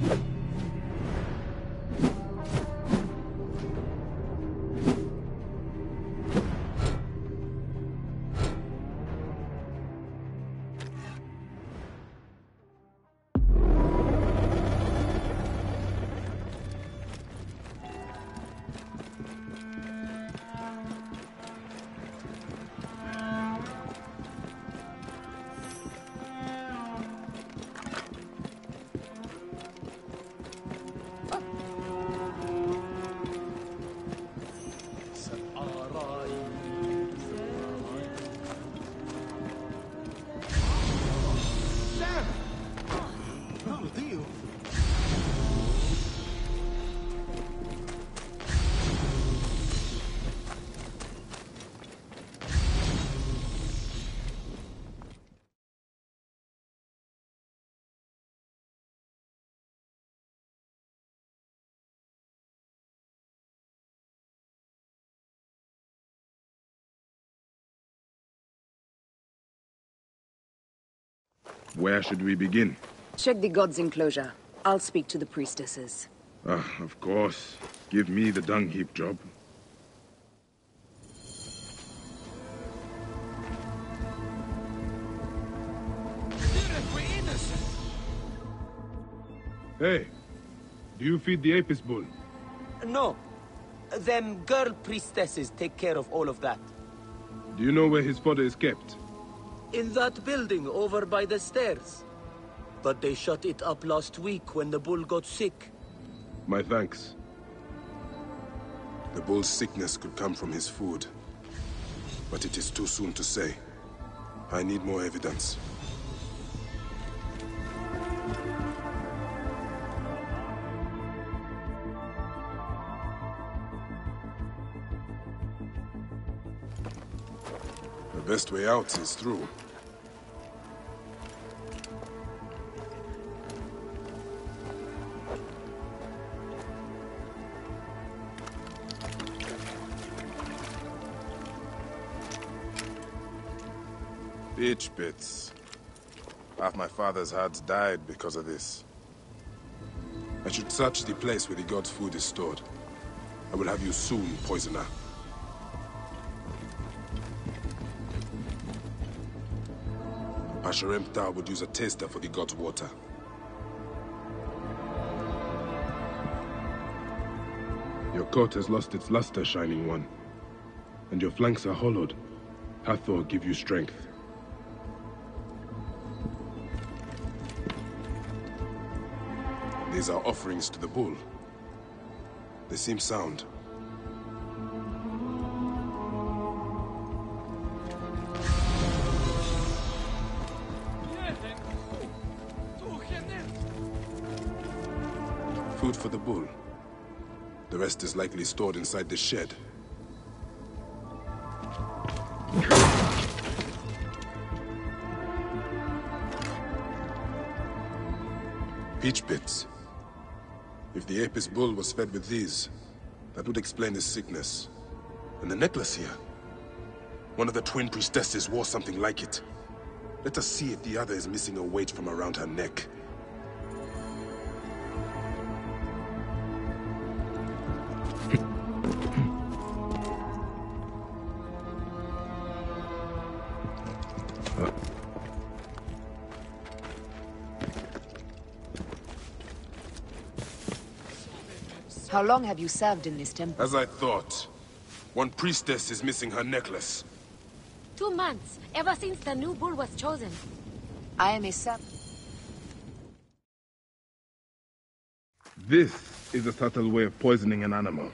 Where should we begin? Check the god's enclosure. I'll speak to the priestesses. Of course. Give me the dung heap job. Hey, do you feed the Apis bull? No. Them girl priestesses take care of all of that. Do you know where his fodder is kept? In that building over by the stairs. But they shut it up last week when the bull got sick. My thanks. The bull's sickness could come from his food. But it is too soon to say. I need more evidence. The best way out is through. Pitch pits. Half my father's herds died because of this. I should search the place where the god's food is stored. I will have you soon, poisoner. Pasherenptah would use a taster for the god's water. Your coat has lost its luster, Shining One. And your flanks are hollowed. Hathor give you strength. These are offerings to the bull. They seem sound. Food for the bull. The rest is likely stored inside this shed. Peach pits. If the Apis bull was fed with these, that would explain his sickness. And the necklace here. One of the twin priestesses wore something like it. Let us see if the other is missing a weight from around her neck. How long have you served in this temple? As I thought. One priestess is missing her necklace. 2 months, ever since the new bull was chosen. I am a servant. This is a subtle way of poisoning an animal.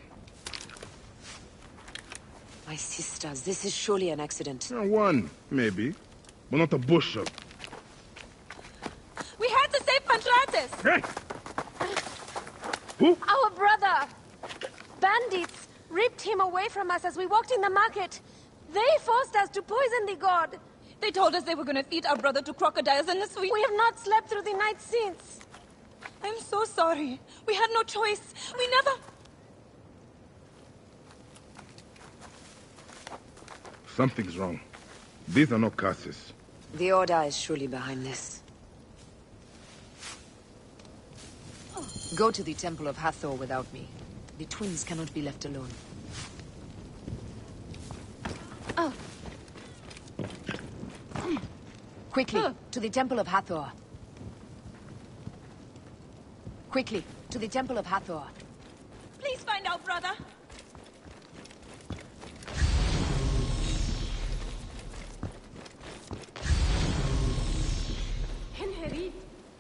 My sisters, this is surely an accident. One, maybe. But not a bush of... We had to save Pantrates! Hey! Who? Our brother! Bandits ripped him away from us as we walked in the market. They forced us to poison the god. They told us they were going to feed our brother to crocodiles in the sweet. We have not slept through the night since. I'm so sorry. We had no choice. We never... Something's wrong. These are not curses. The Order is surely behind this. Go to the Temple of Hathor without me. The twins cannot be left alone. Oh. Quickly, to the Temple of Hathor. Quickly, to the Temple of Hathor. Please find our brother. Henry.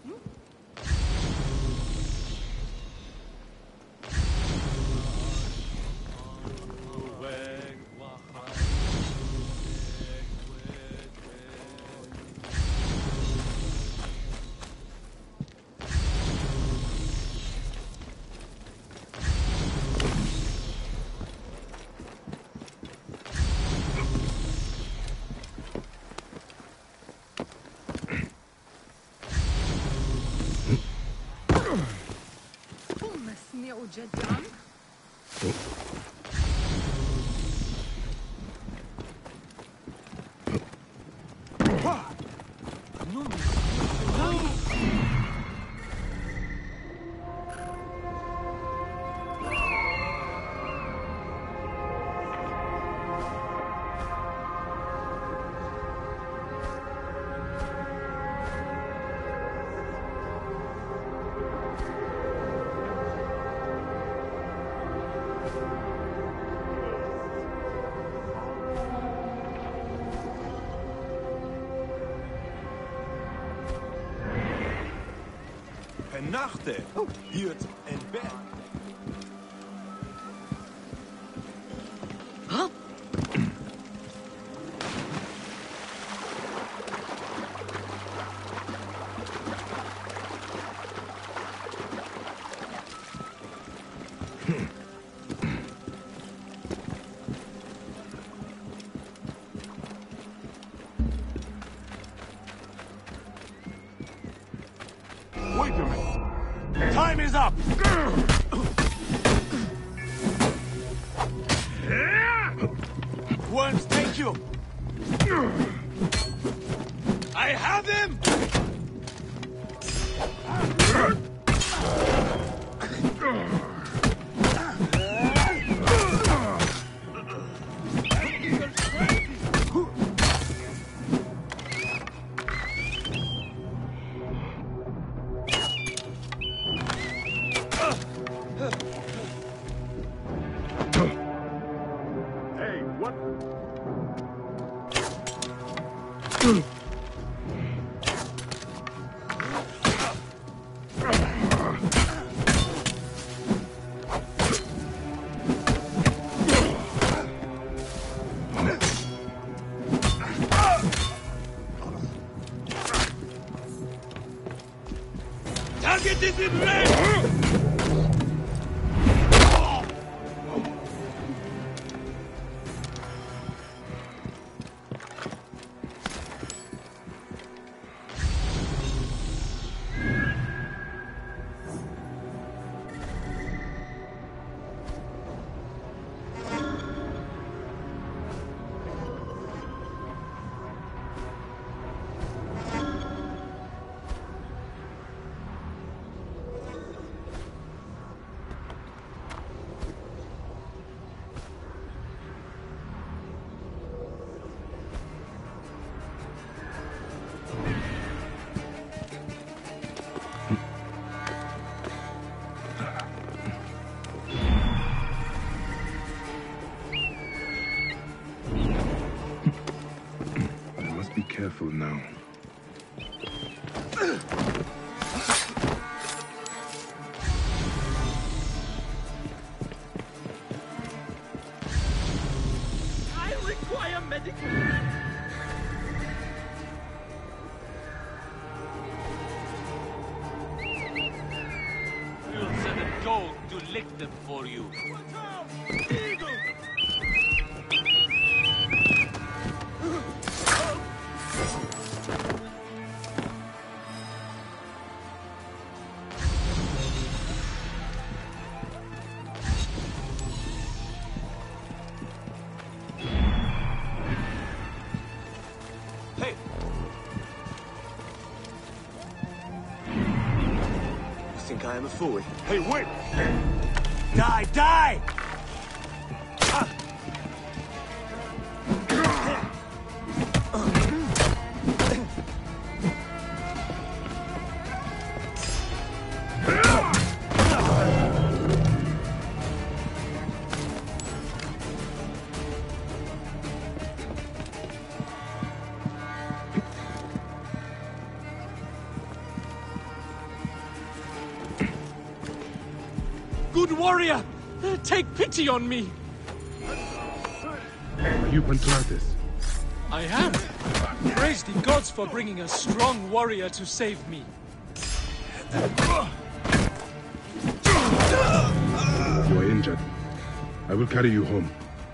Nachten, Hirt en Berg. Wait a minute. Time is up! Worms, thank you! I have him! Target is in range! Careful now. I require medical. You'll send a dog to lick them for you. Watch out! Eagle! think I am a fool? Hey, wait! Die! Die! Good warrior! Take pity on me! Are you Pantrates? I am. Praise the gods for bringing a strong warrior to save me. You are injured. I will carry you home.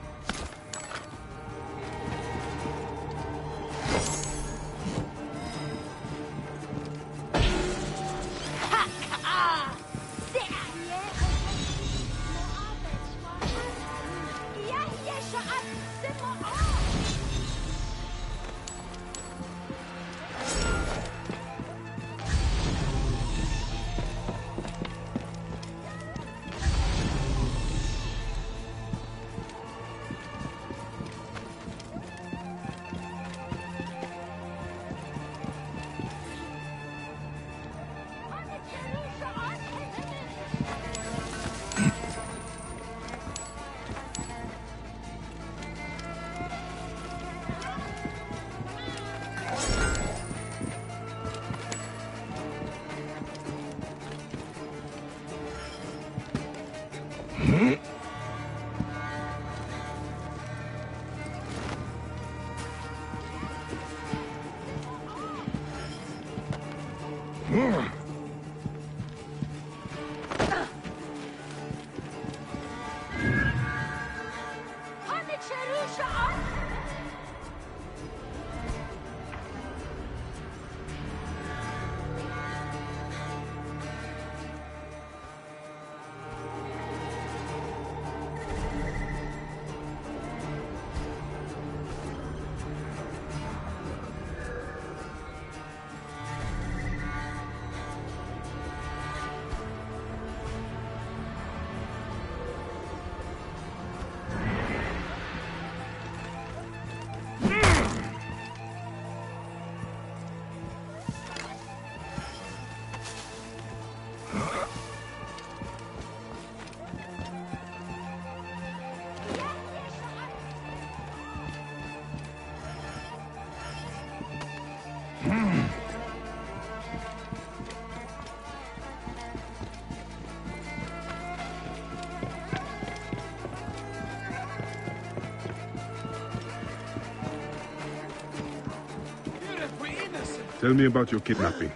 Tell me about your kidnapping.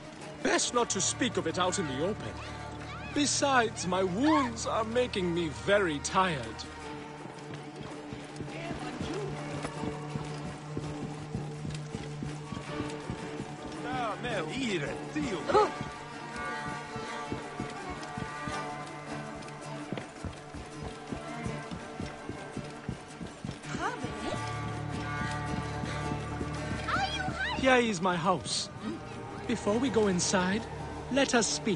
Best not to speak of it out in the open. Besides, my wounds are making me very tired. Here is my house. Before we go inside, let us speak.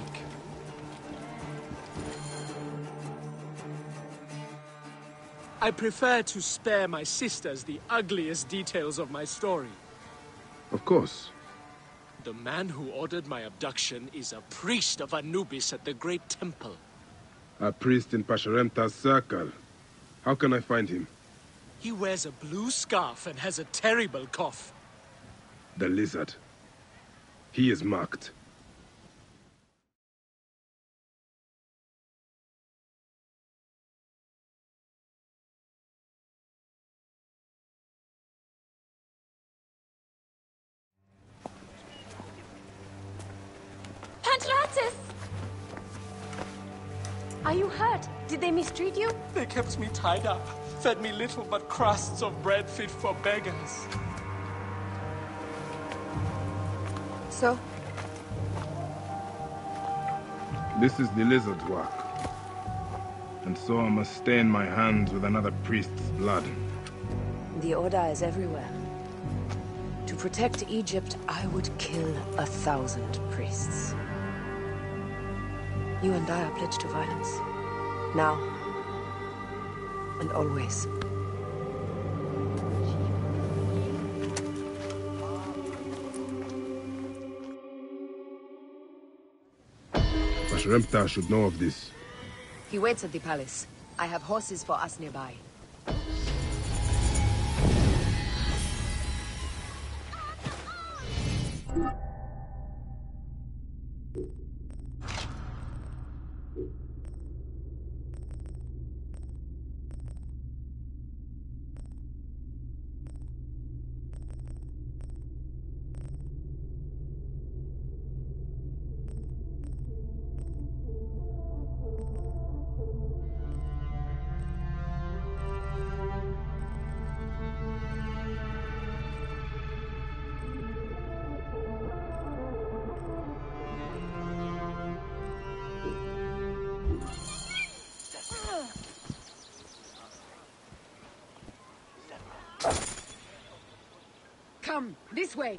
I prefer to spare my sisters the ugliest details of my story. Of course. The man who ordered my abduction is a priest of Anubis at the Great Temple. A priest in Pasherenptah's circle. How can I find him? He wears a blue scarf and has a terrible cough. The lizard. He is marked. Pantrates! Are you hurt? Did they mistreat you? They kept me tied up, fed me little but crusts of bread fit for beggars. So? This is the lizard's work. And so I must stain my hands with another priest's blood. The Order is everywhere. To protect Egypt, I would kill 1,000 priests. You and I are pledged to violence. Now. And always. Basharemta should know of this. He waits at the palace. I have horses for us nearby. Come, this way.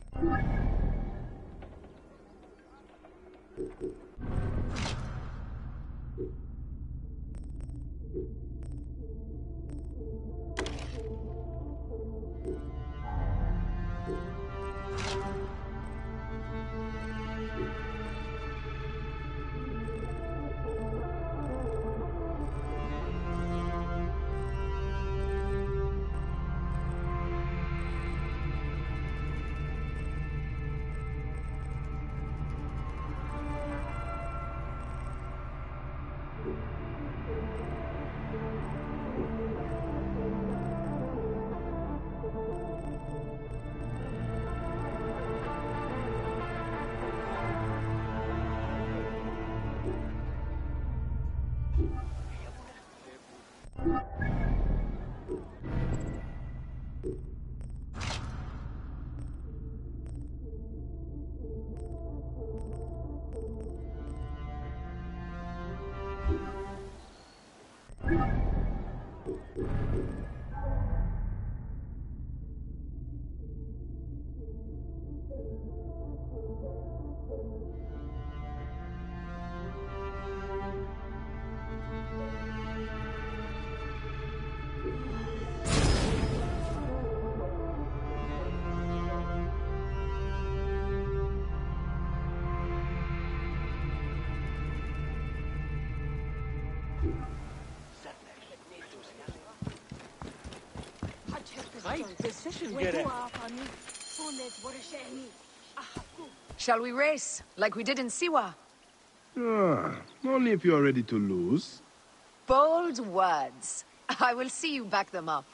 Shall we race, like we did in Siwa? Only if you are ready to lose. Bold words. I will see you back them up.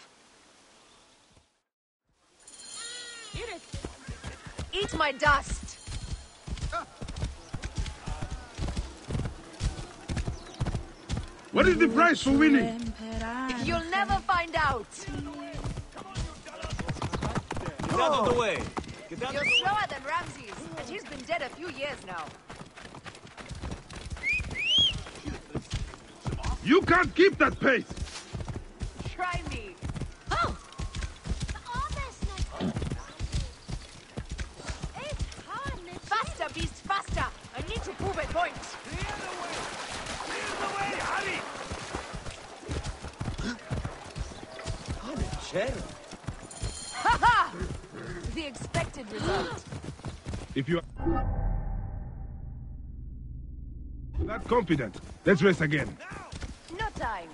Eat my dust! What is the price for winning? You'll never find out! Get out of the way! You're slower than Ramses, and he's been dead a few years now. You can't keep that pace! Try me! Oh! Faster, beast, faster! I need to prove a point! Ha-ha! The expected result. If you are that confident, let's race again. No time.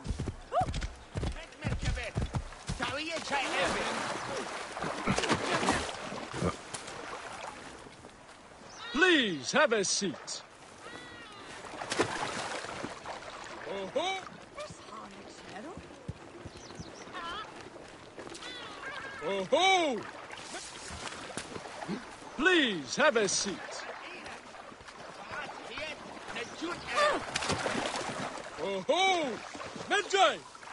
Please, have a seat. Oh-ho! Oh-ho! Please, have a seat. Oh-ho! Medjay!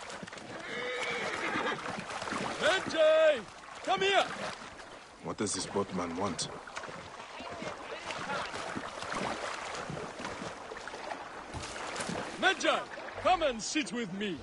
Medjay! Come here! What does this boatman want? Medjay, come and sit with me.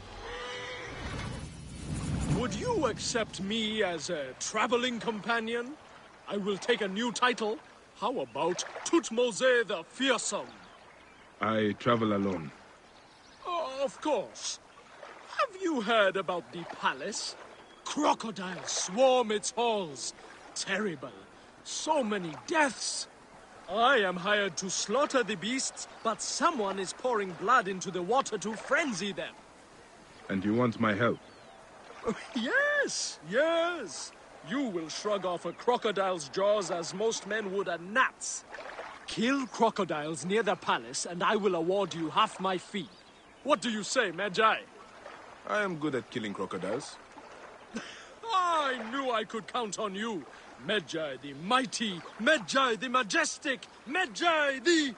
Would you accept me as a traveling companion? I will take a new title. How about Tutmose the Fearsome? I travel alone. Oh, of course. Have you heard about the palace? Crocodiles swarm its halls. Terrible. So many deaths. I am hired to slaughter the beasts, but someone is pouring blood into the water to frenzy them. And you want my help? Yes, yes. You will shrug off a crocodile's jaws as most men would a gnat's. Kill crocodiles near the palace, and I will award you half my fee. What do you say, Medjay? I am good at killing crocodiles. I knew I could count on you. Medjay the mighty, Medjay the majestic, Medjay the...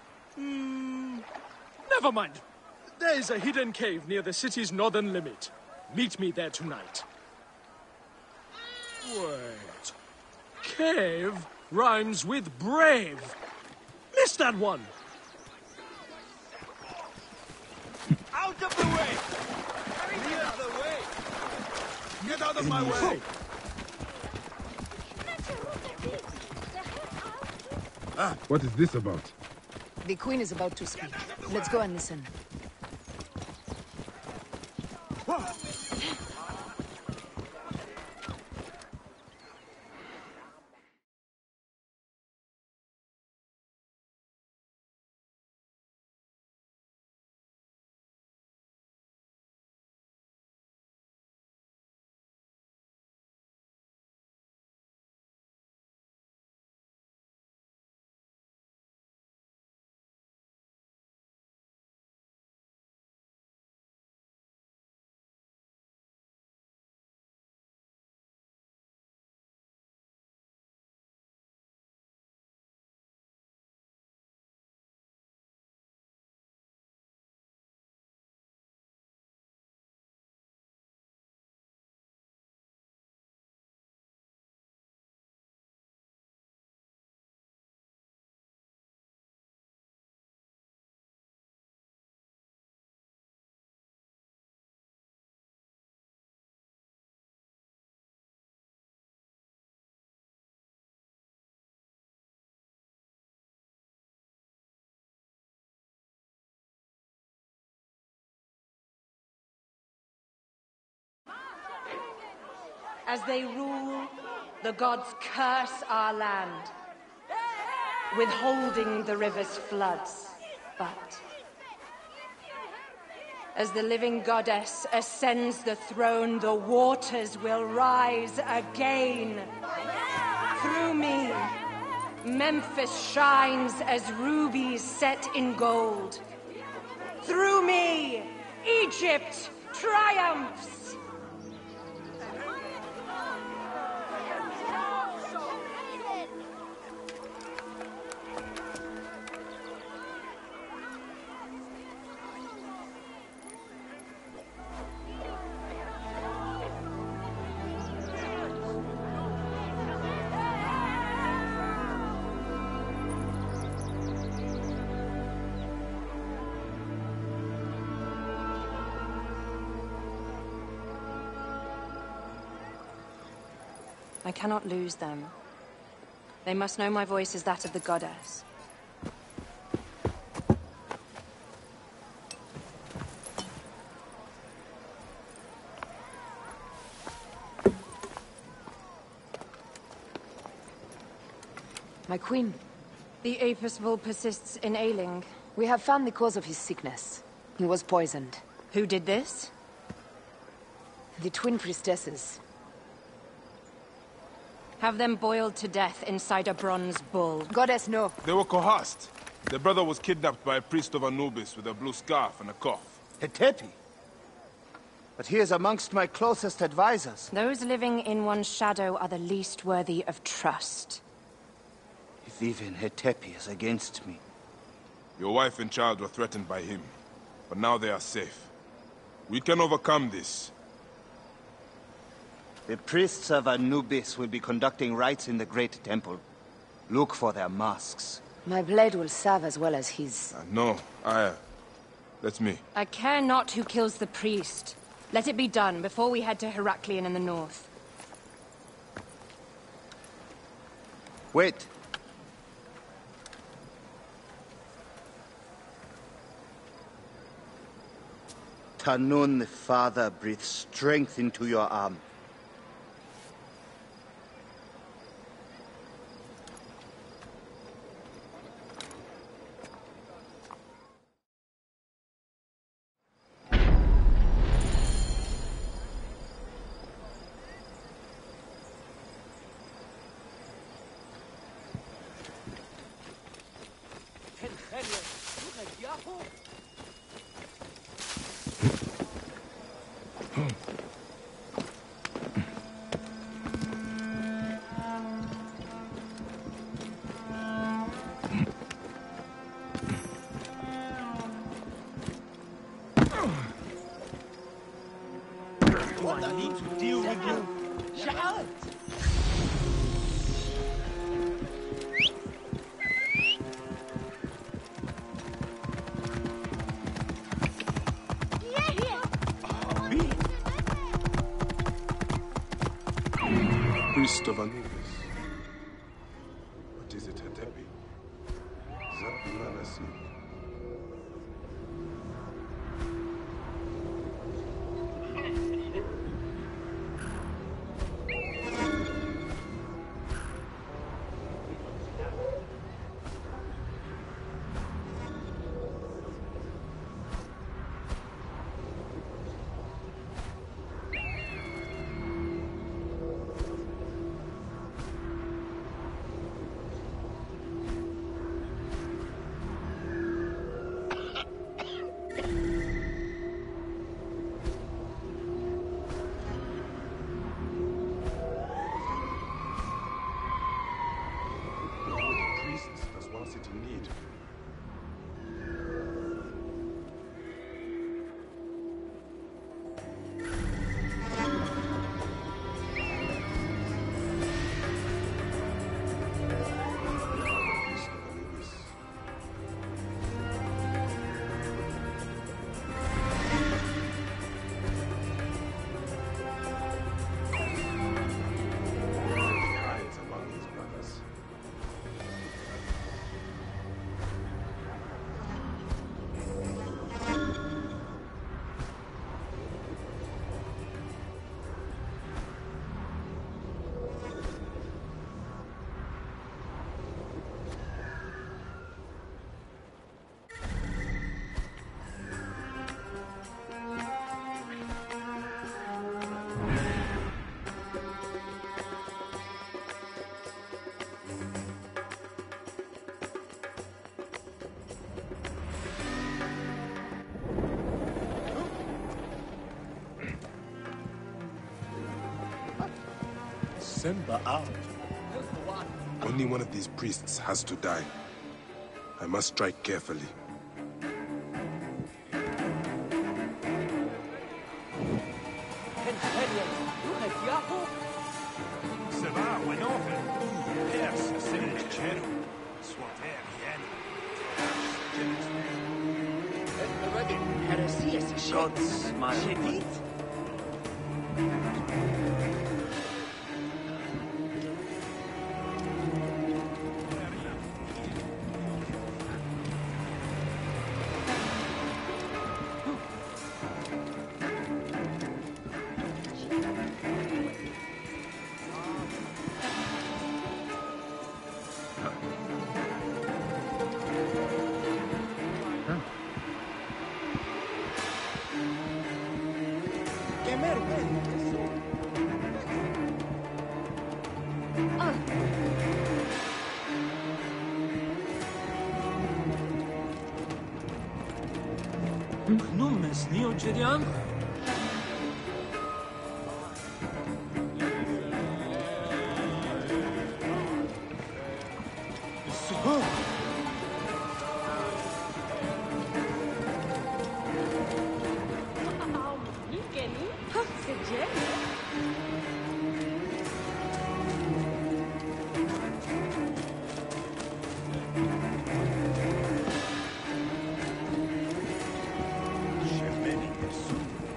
Never mind. There is a hidden cave near the city's northern limit. Meet me there tonight. Wait. Cave rhymes with brave. Missed that one. Out of the way! Clear the way! Get out of my way! What is this about? The Queen is about to speak. Let's go and listen. As they rule, the gods curse our land, withholding the river's floods. But as the living goddess ascends the throne, the waters will rise again. Through me, Memphis shines as rubies set in gold. Through me, Egypt triumphs. I cannot lose them. They must know my voice is that of the goddess. My queen, The Apis bull persists in ailing. we have found the cause of his sickness. He was poisoned. Who did this? The twin priestesses. Have them boiled to death inside a bronze bull. Goddess, no. They were coerced. Their brother was kidnapped by a priest of Anubis with a blue scarf and a cough. Hetepi? But he is amongst my closest advisors. Those living in one's shadow are the least worthy of trust. If even Hetepi is against me. Your wife and child were threatened by him, but now they are safe. We can overcome this. The priests of Anubis will be conducting rites in the Great Temple. Look for their masks. My blade will serve as well as his. No, that's me. I care not who kills the priest. Let it be done before we head to Heraklion in the north. Wait. Tanun the Father breathe strength into your arm. Do I need to deal with you? Shout! Priest of Anubis. What is it, Hatepi? Zaplanasi. Priests, das one city need. Priest of Anubis. Hides among his brothers. Simba out. Only one of these priests has to die. I must strike carefully. Sava, Wanofen, Pers, Senet, Chero, Swater, Yen. Heresias, God smile. Numes Neogerian? Shemeni, Yesu.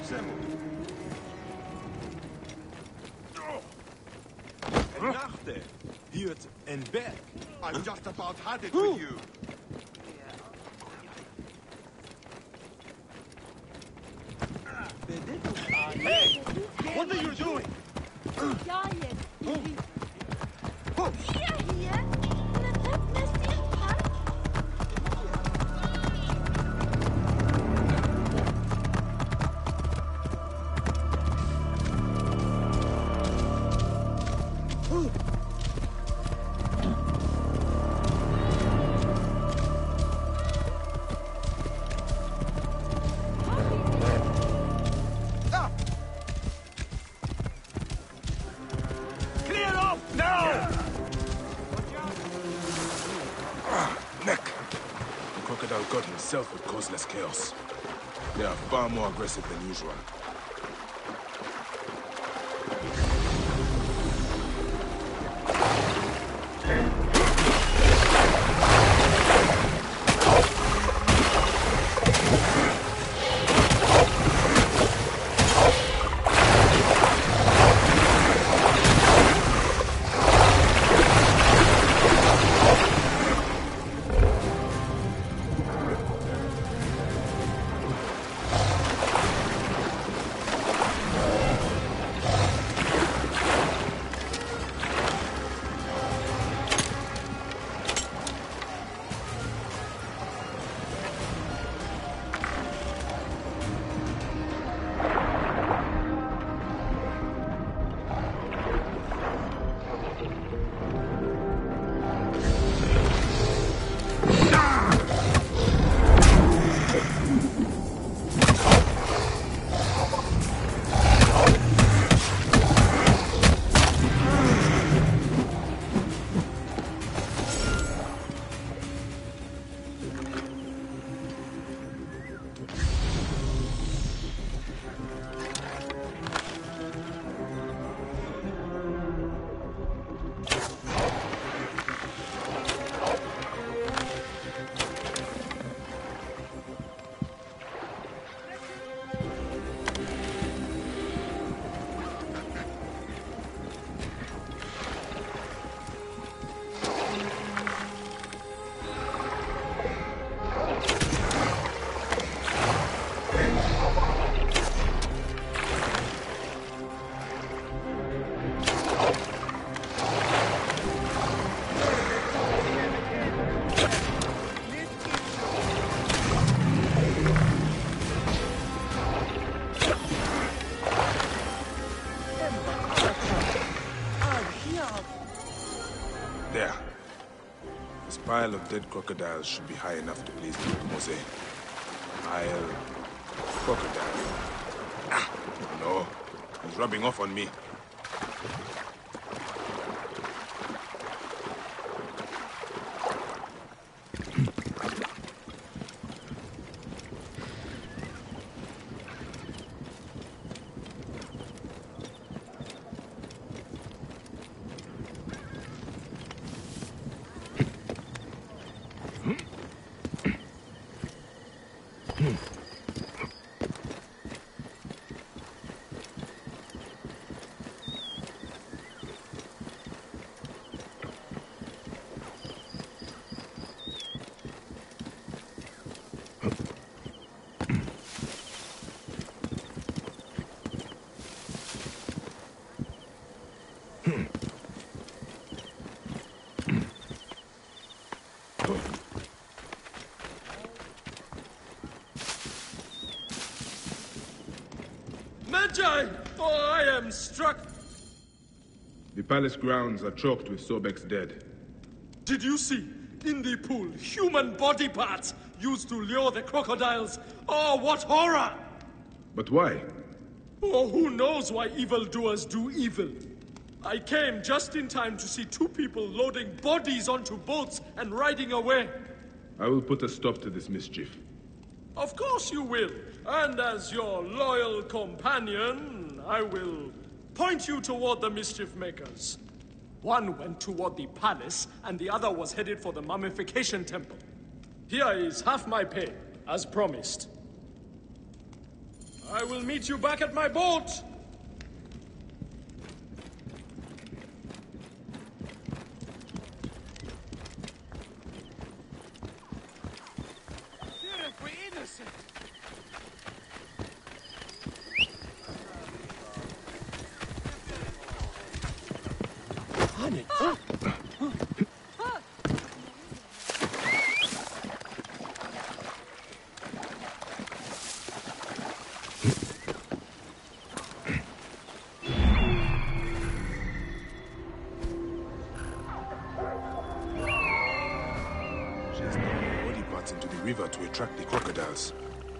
assembled. Nachte, Hirt and Berg. I've just about had it with you. Hey! What are you doing? God himself would cause less chaos. They are far more aggressive than usual. There. This pile of dead crocodiles should be high enough to please Mose. Pile... crocodile. Ah! No. He's rubbing off on me. Magi! Oh, I am struck. The palace grounds are choked with Sobek's dead. Did you see? In the pool, human body parts used to lure the crocodiles. Oh, what horror! But why? Oh, who knows why evildoers do evil? I came just in time to see two people loading bodies onto boats and riding away. I will put a stop to this mischief. Of course you will. And as your loyal companion, I will point you toward the mischief makers. One went toward the palace, and the other was headed for the mummification temple. Here is half my pay, as promised. I will meet you back at my boat! Into the river to attract the crocodiles.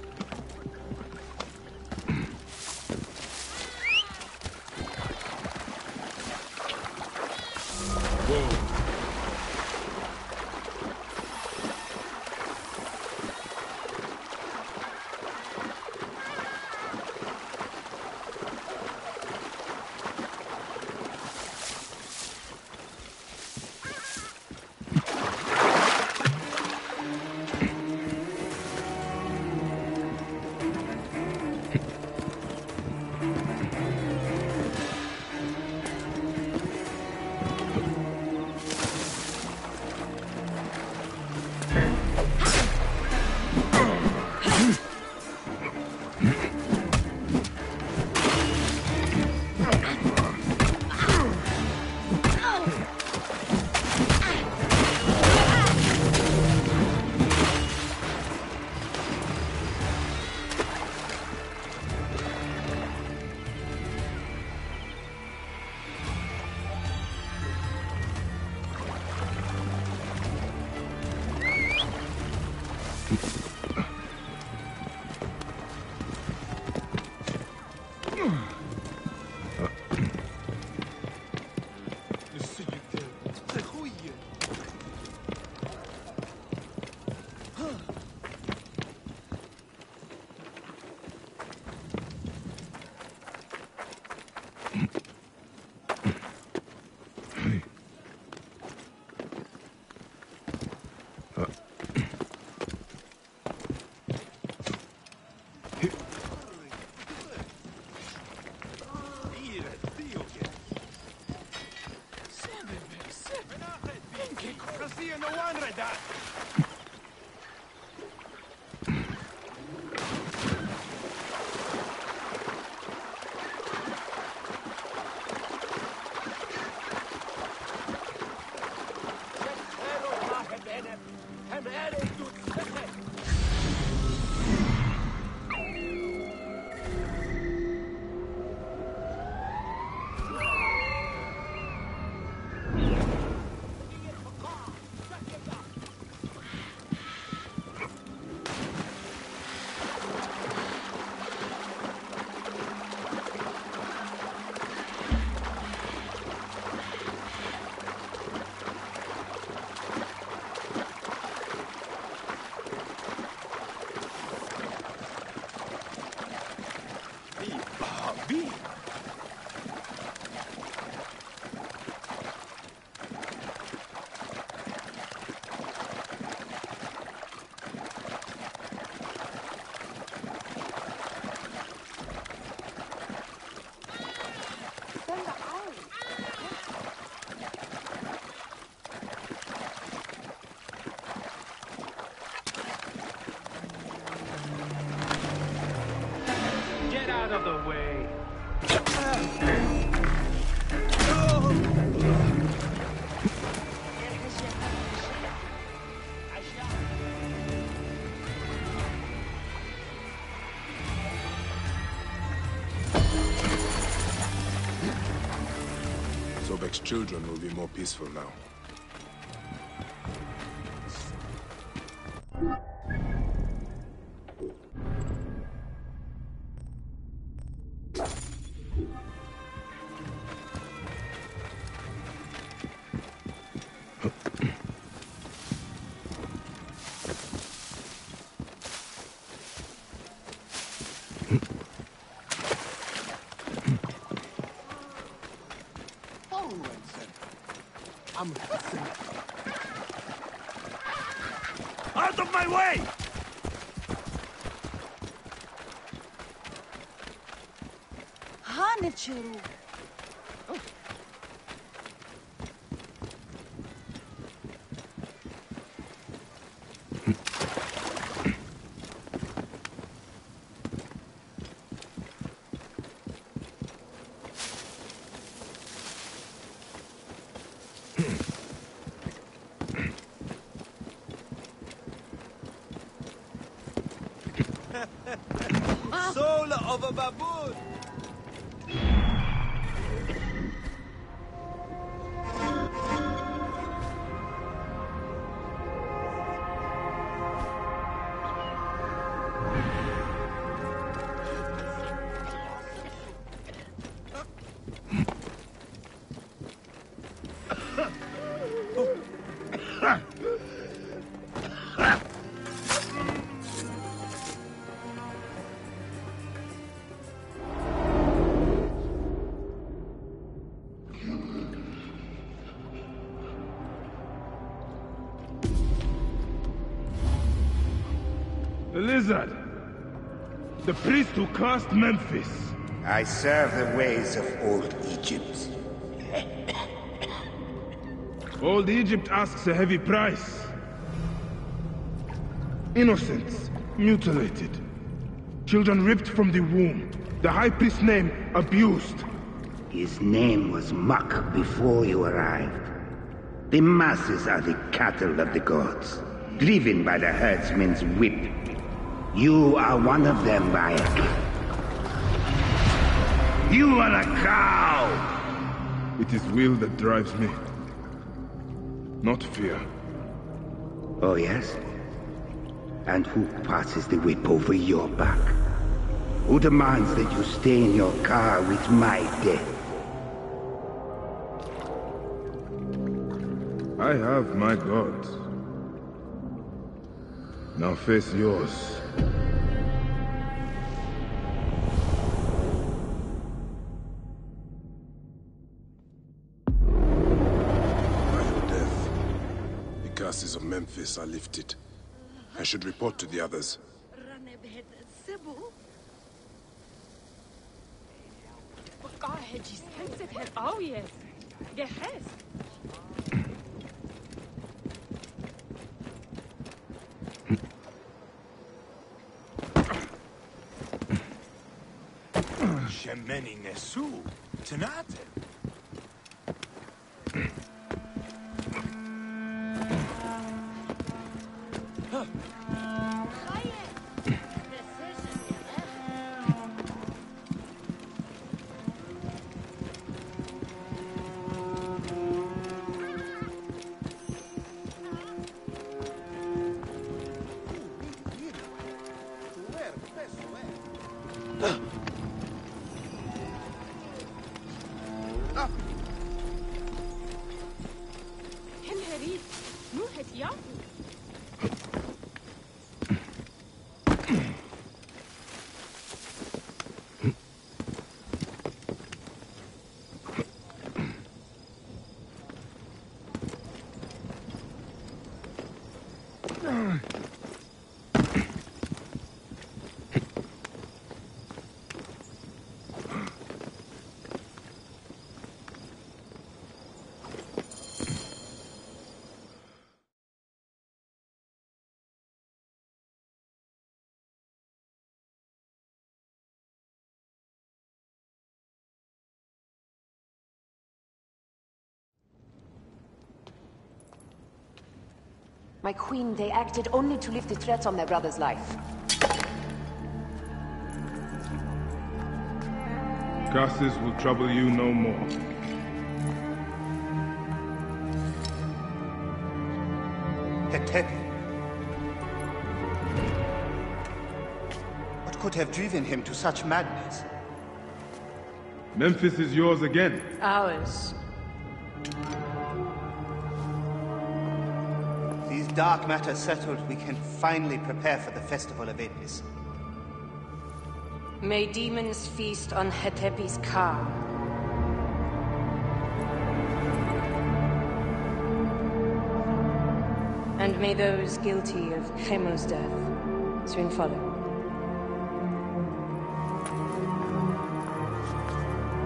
Out of the way. Sobek's children will be more peaceful now. Out of my way! Anichiru. Soul of a baboon! The lizard! The priest who cursed Memphis! I serve the ways of old Egypt. Old Egypt asks a heavy price. Innocents mutilated. Children ripped from the womb. The High Priest's name abused. His name was Muck before you arrived. The masses are the cattle of the gods, driven by the herdsman's whip. You are one of them, Bayek. You are a cow! It is will that drives me, not fear. Oh, yes? And who passes the whip over your back? Who demands that you stay in your car with my death? I have my gods. Now face yours. Curses of Memphis are lifted. I should report to the others. Shemeni Nesu, Tanate. My queen, they acted only to lift the threats on their brother's life. Curses will trouble you no more. Hetepi. What could have driven him to such madness? Memphis is yours again. Ours. These dark matters settled, we can finally prepare for the festival of Apis. May demons feast on Hetepi's car. And may those guilty of Chemo's death soon follow.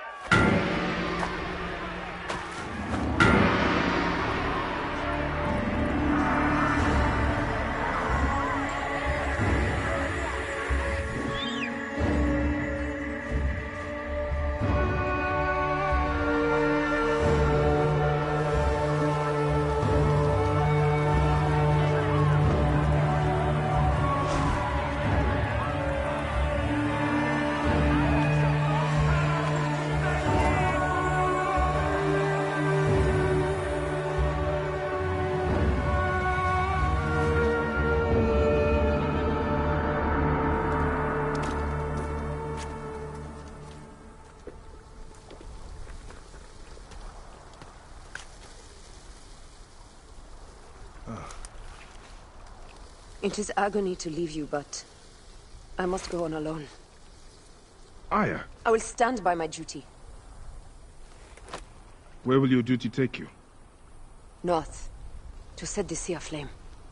It is agony to leave you, but I must go on alone. Aya, I will stand by my duty. where will your duty take you? North, to set the sea aflame.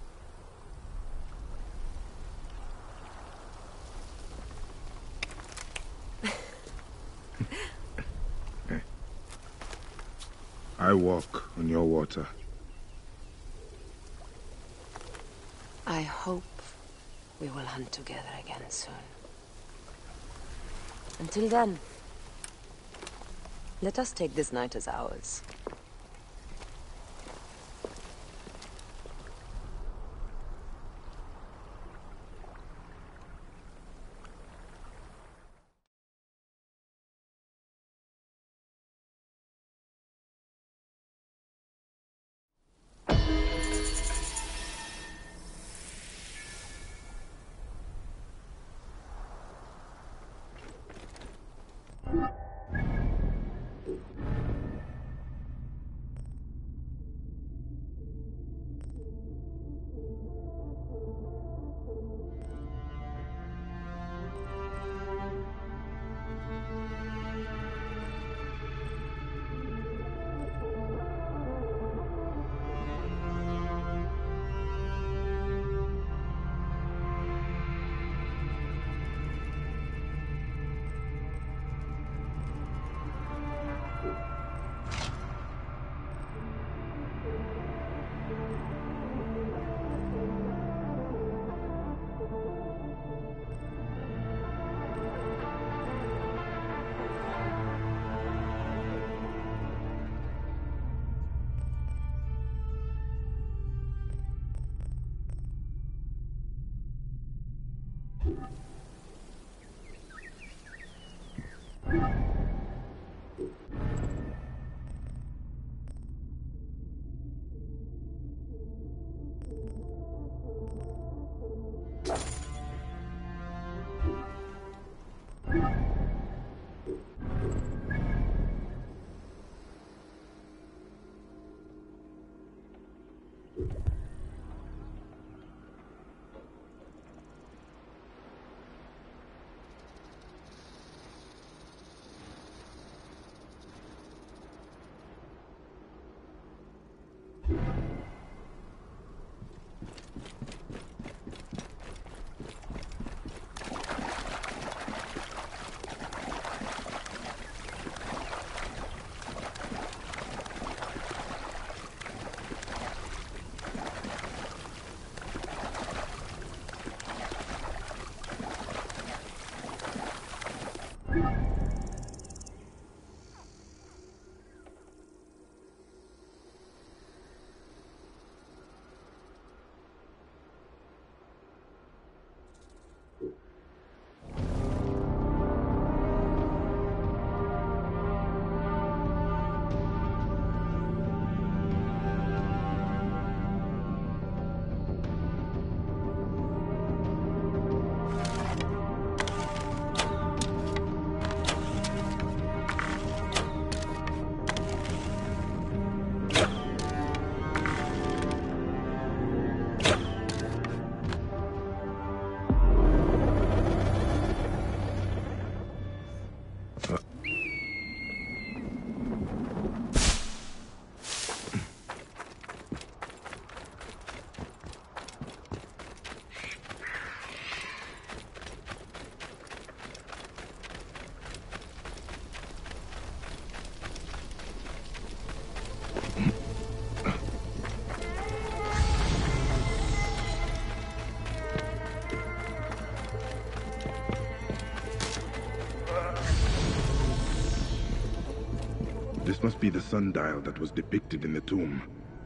I walk on your water. I hope we will hunt together again soon. Until then, let us take this night as ours. must be the sundial that was depicted in the tomb.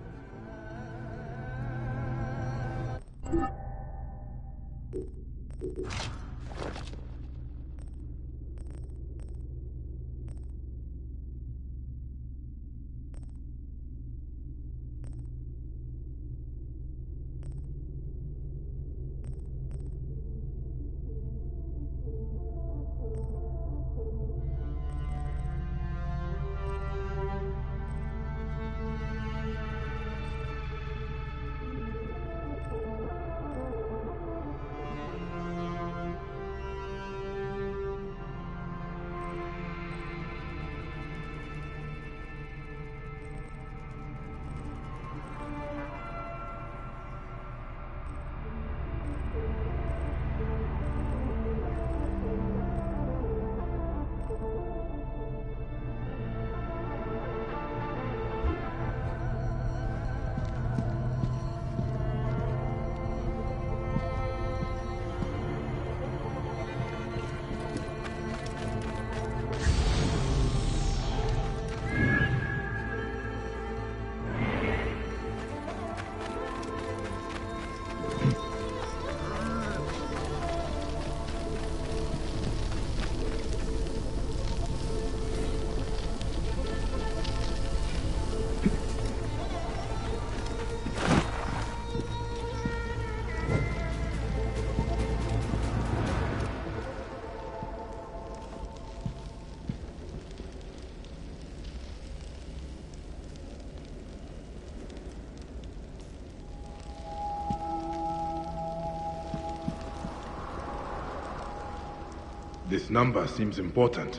This number seems important.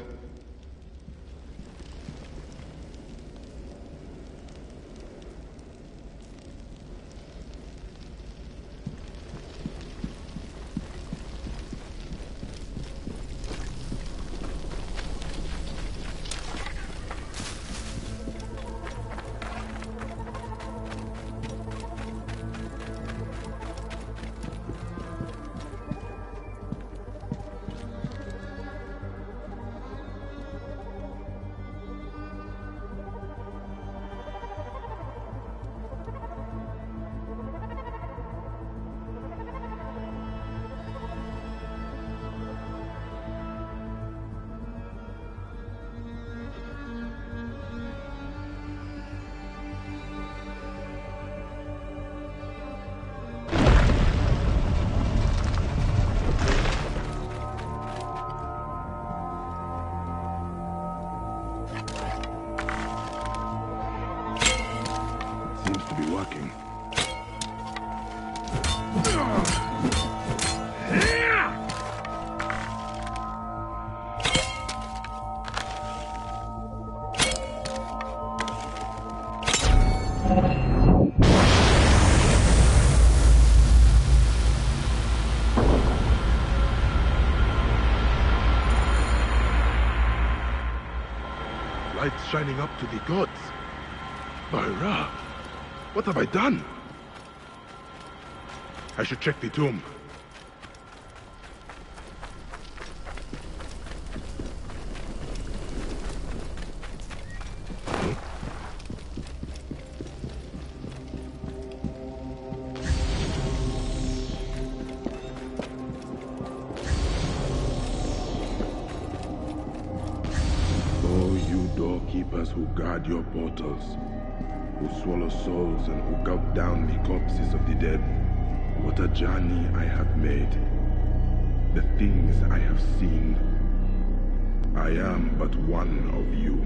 Lights shining up to the gods. Myra, what have I done? I should check the tomb. Who guard your portals, who swallow souls and who gulp down the corpses of the dead. What a journey I have made. The things I have seen. I am but one of you.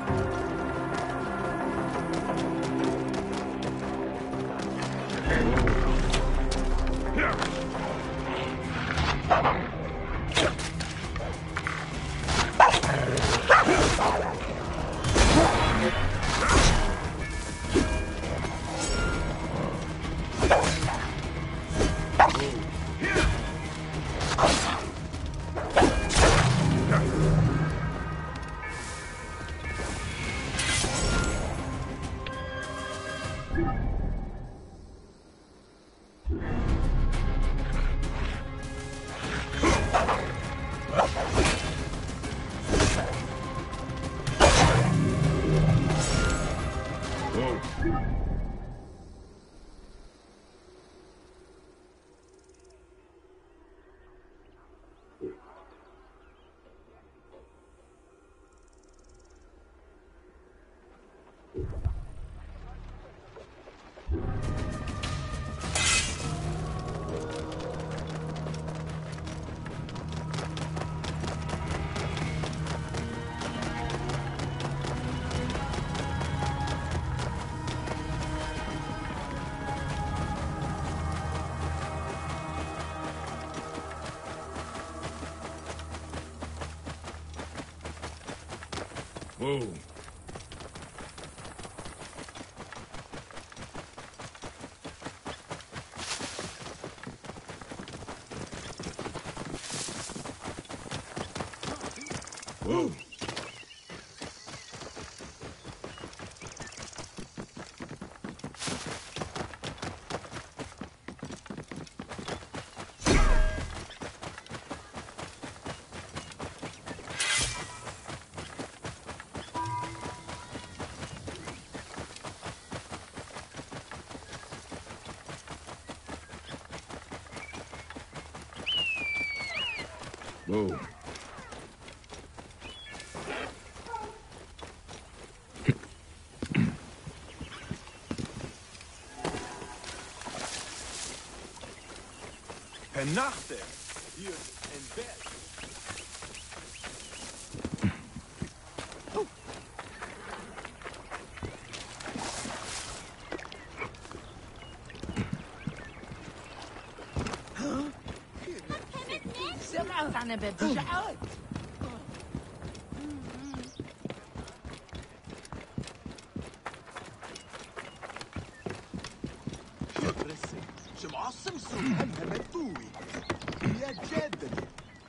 Whoa. Whoa. Whoa. Nacht hier in bed. سمعت عن بجعات. معصم سلطان هبتوي يا جددي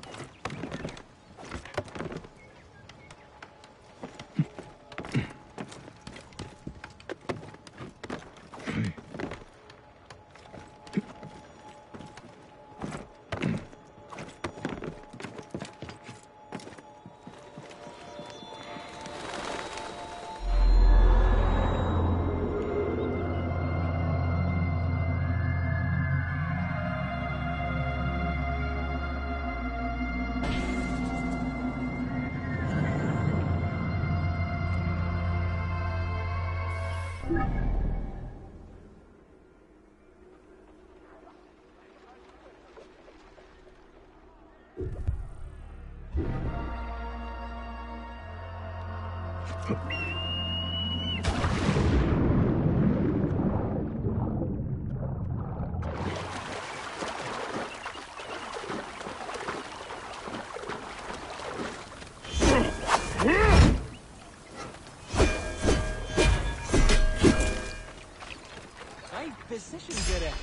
Position gerecht.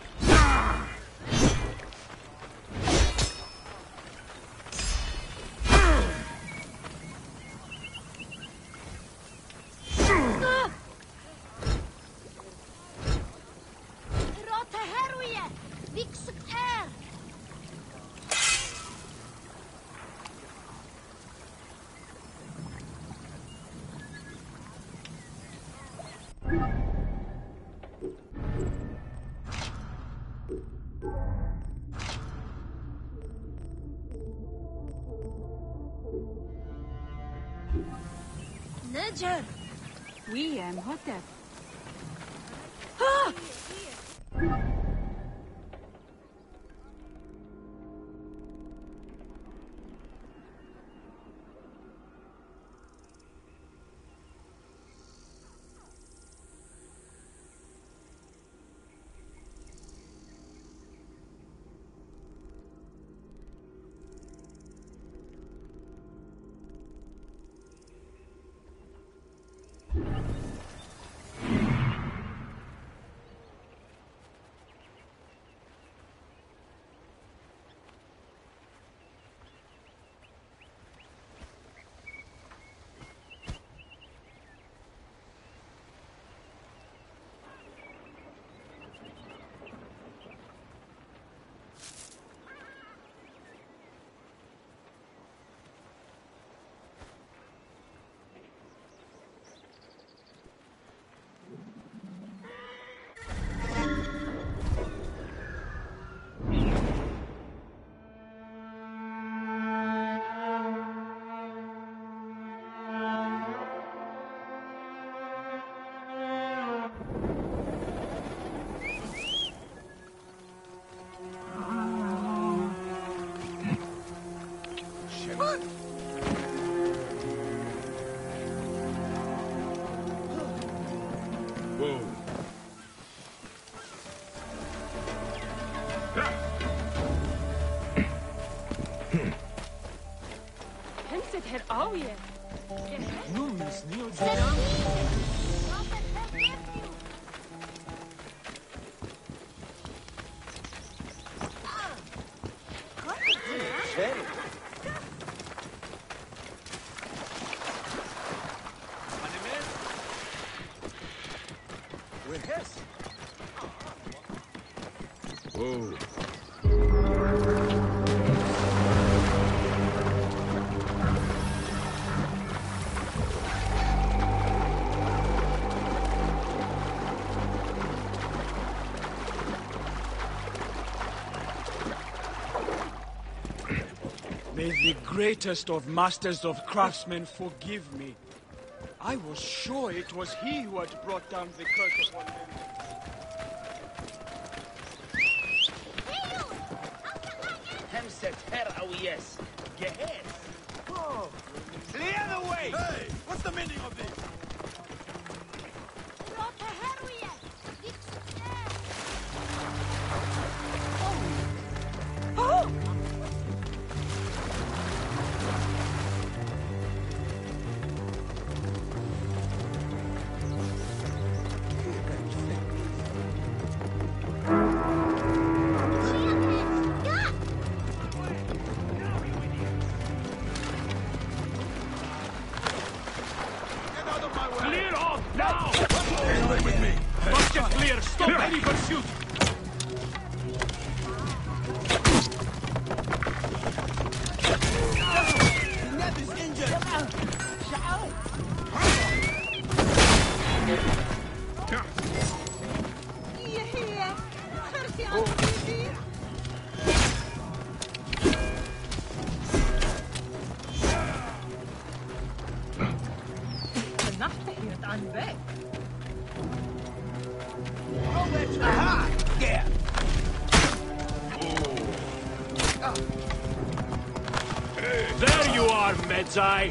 Rote heroje! Wiksuk er! Neger! Oui, Hotep. Ah! Oh, yeah. Whoa. May the greatest of masters of craftsmen forgive me. I was sure it was he who had brought down the curse upon them. Hemset her awiyes. Gehez. Oh. Clear the way! Hey! What's the meaning of this? Oh! Clear off now! Stay away with me! Must get clear! Stop any pursuit! Neb is injured! Aha! There! There you are, Medzai!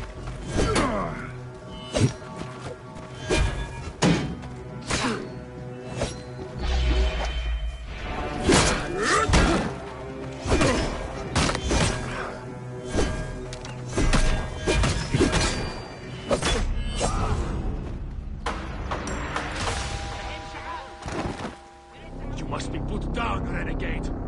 You must be put down, renegade!